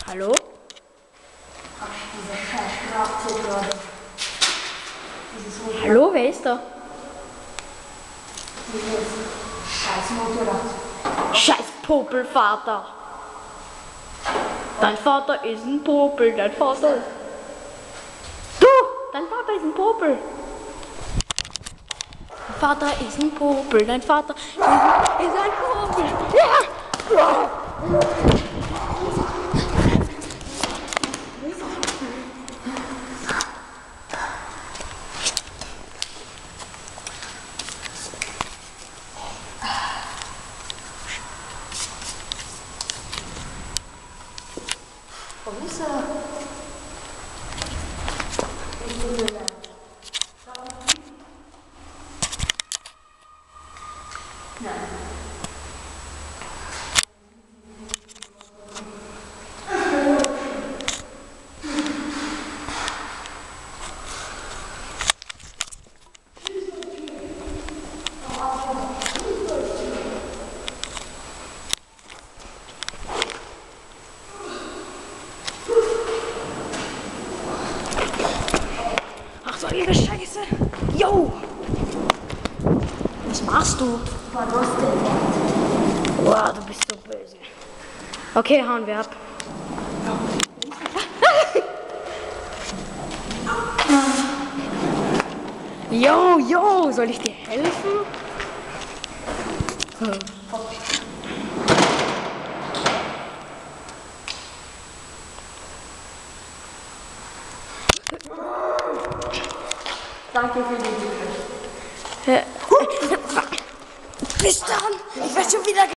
Hallo? Ach, dieser scheiß Grabtier gerade. Hallo, wer ist da? Dieses scheiß Motorrad. Scheiß Popelvater. Dein Vater ist ein Popel, dein Vater ist... Du! Dein Vater ist ein Popel. Dein Vater ist ein Popel, dein Vater ist ein Popel. Ja! Wo ist er? Ich bin wieder. Nein. Ach so, ihre Scheiße. Yo! Was machst du? Verrostet. Boah, du bist so böse. Okay, hauen wir ab. Yo, yo, soll ich dir helfen? Danke für die Hilfe. Bis dann! Ich werde schon wieder